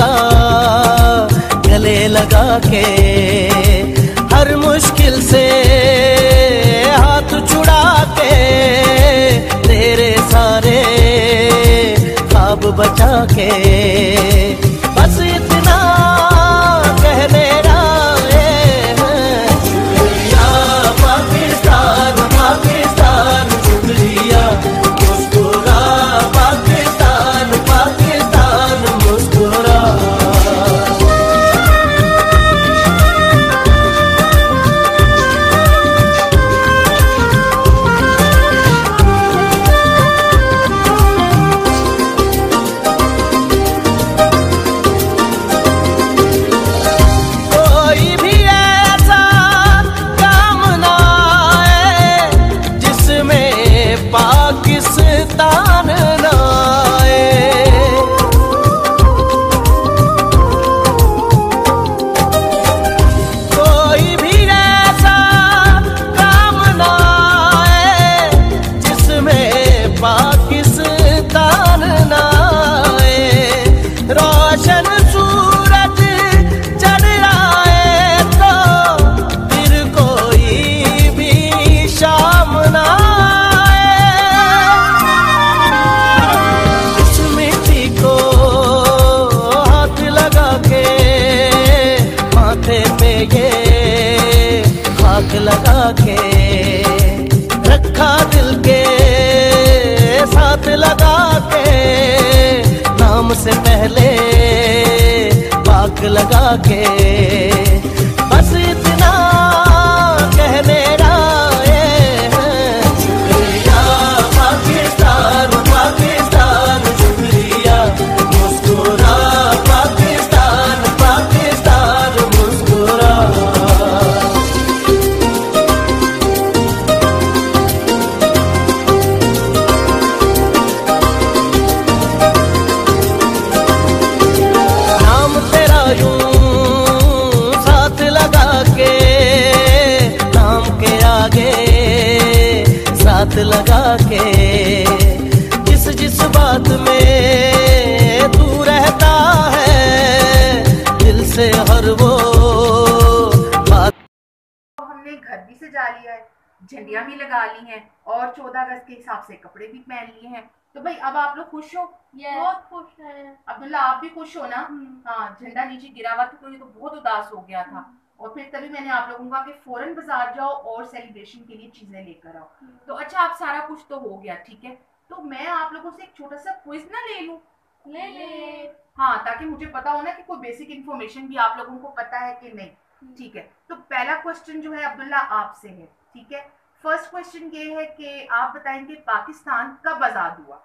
का गले लगा के, हर मुश्किल से हाथ छुड़ा के, तेरे सारे ख्वाब बचा के, बस इतना कहने पाकिस्तान पाकिस्तान शुक्रिया, मुस्कुरा पाकिस्तान पाकिस्तान मुस्कुरा। लगा के रखा दिल के साथ लगा के, नाम से पहले पाक लगा के, बस इतना कहने शुक्रिया पाकिस्तान पाकिस्तान शुक्रिया, मुस्कुरा पाकिस्तान पाकिस्तान मुस्कुरा। साथ लगा के, जिस बात में तू रहता है, दिल से हर वो बात। हमने घर भी सजा लिया है, झंडियां भी लगा ली हैं और 14 अगस्त के हिसाब से कपड़े भी पहन लिए हैं। तो भाई अब आप लोग खुश हो? बहुत खुश है। अब्दुल्ला आप भी खुश हो ना? हाँ, झंडा नीचे गिरा हुआ था तो ये तो बहुत उदास हो गया था, और फिर तभी मैंने आप लोगों का कि फौरन बाजार जाओ और सेलिब्रेशन के लिए चीजें लेकर आओ। तो अच्छा, आप सारा कुछ तो हो गया, ठीक है। तो मैं आप लोगों से एक छोटा सा क्विज ना ले लूं? ले। हाँ, ताकि मुझे पता हो ना कि कोई बेसिक इन्फॉर्मेशन भी आप लोगों को पता है कि नहीं। ठीक है, तो पहला क्वेश्चन जो है अब्दुल्ला आपसे है, ठीक है। फर्स्ट क्वेश्चन ये है कि आप बताएंगे पाकिस्तान कब आजाद हुआ?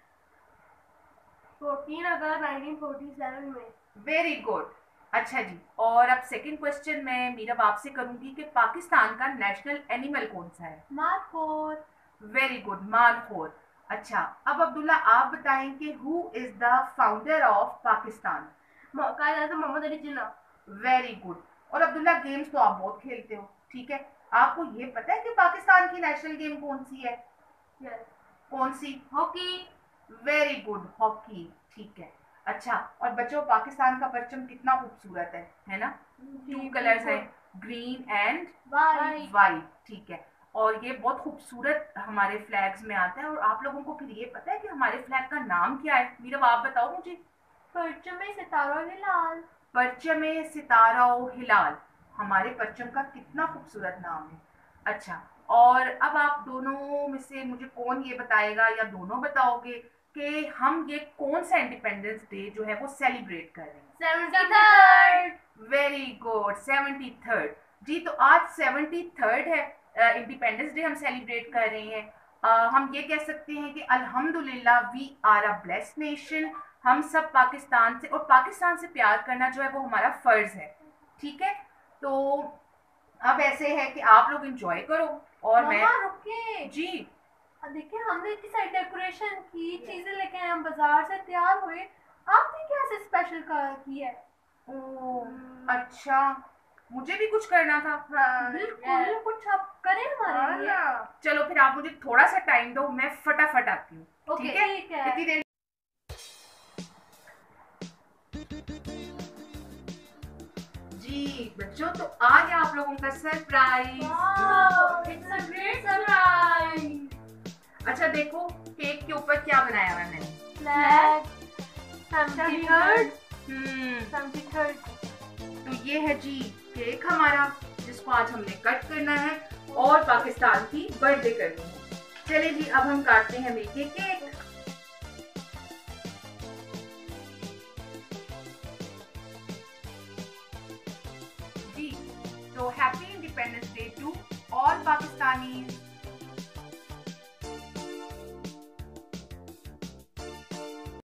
14 अगस्त 1947 में। Very good. अच्छा जी, और अब सेकंड क्वेश्चन मैं मीरब आपसे करूंगी कि पाकिस्तान का नेशनल एनिमल कौन सा है? मारखोर। Very good, markhor. अच्छा, अब अब्दुल्ला आप बताएं कि who is the founder of Pakistan? Mohammad Ali Jinnah. Very good. और अब्दुल्ला गेम्स तो आप बहुत खेलते हो, ठीक है। आपको ये पता है कि पाकिस्तान की नेशनल गेम कौन सी है? कौन सी? हॉकी। वेरी गुड, हॉकी, ठीक है। अच्छा, और बच्चों पाकिस्तान का परचम कितना खूबसूरत है ना? 2 कलर्स है, ग्रीन एंड वाइट, ठीक है। और ये बहुत खूबसूरत हमारे फ्लैग्स में आता है। और आप लोगों को फिर ये पता है कि हमारे फ्लैग का नाम क्या है? मीरब आप बताओ मुझे। परचम सितारा हिलाल। परचम सितारा हिलाल, हमारे परचम का कितना खूबसूरत नाम है। अच्छा, और अब आप दोनों में से मुझे कौन ये बताएगा या दोनों बताओगे कि हम ये कौन सा इंडिपेंडेंस डे जो है वो सेलिब्रेट कर रहे हैं? 73rd। वेरी गुड, 73rd जी। तो आज 73rd है, इंडिपेंडेंस डे हम सेलिब्रेट कर रहे हैं। हम ये कह सकते हैं कि अल्हम्दुलिल्लाह we are a blessed nation. हम सब पाकिस्तान से, और पाकिस्तान से प्यार करना जो है वो हमारा फर्ज है, ठीक है। तो अब ऐसे है कि आप लोग एंजॉय करो और मैं रुके जी। देखिए, हमने इतनी सारी डेकोरेशन की, चीजें लेके आए, हम बाजार से तैयार हुए, आपने क्या ऐसे स्पेशल की है? ओह अच्छा, मुझे भी कुछ करना था। बिल्कुल, कुछ आप करें हमारे लिए। चलो फिर आप मुझे थोड़ा सा टाइम दो, मैं फटाफट आती हूँ, ठीक है? ठीक है। इतनी देर जी बच्चों, तो आज आप लोगों का surprise. Wow, it's a great surprise. अच्छा देखो, केक के ऊपर क्या बनाया हुआ है मैंने। Flag 73rd hmm 73rd। तो ये है जी केक हमारा, जिसको आज हमने कट करना है और पाकिस्तान की बर्थडे करनी है। चलिए जी, अब हम काटते हैं मिलके केक। जी तो happy independence day to all Pakistanis.